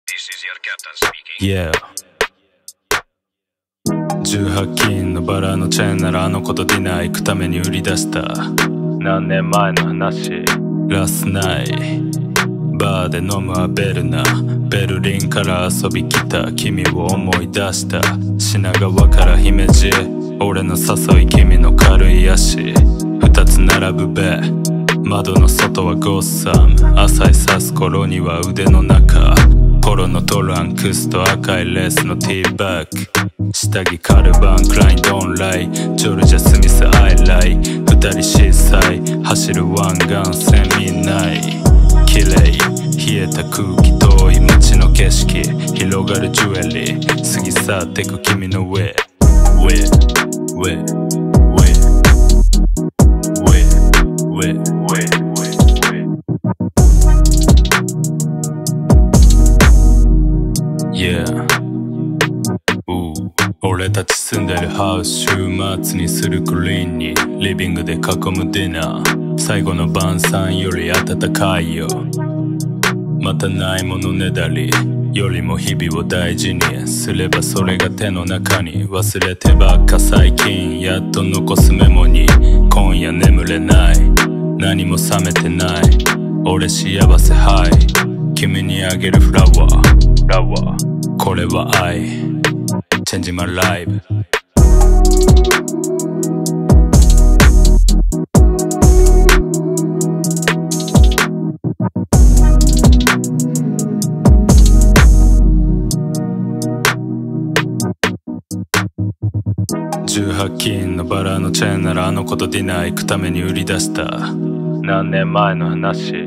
This is your captain speaking. Yeah 18金のバラのチェーンならあの子とディナー行くために売り出した。何年前の話。ラスナイバーで飲むアベルナ。ベルリンから遊び来た君を思い出した。品川から姫路俺の誘い君の軽い足。二つ並ぶベ窓の外はゴッサム。朝日差す頃には腕の中ポロのトランクスと赤いレースのティーバッグ。下着カルバンクラインドンライジョルジャスミスアイライ二人シーサイ走る湾岸線みんない綺麗冷えた空気遠い街の景色広がるジュエリー過ぎ去ってく君の上俺たち住んでるハウス週末にするグリーンにリビングで囲むディナー最後の晩餐より暖かいよまたないものねだりよりも日々を大事にすればそれが手の中に忘れてばっか最近やっと残すメモに今夜眠れない何も冷めてない俺幸せハイ君にあげるフラワーこれは愛Changing my life 18金のバラのチェーンならあの子とディナー行くために売り出した何年前の話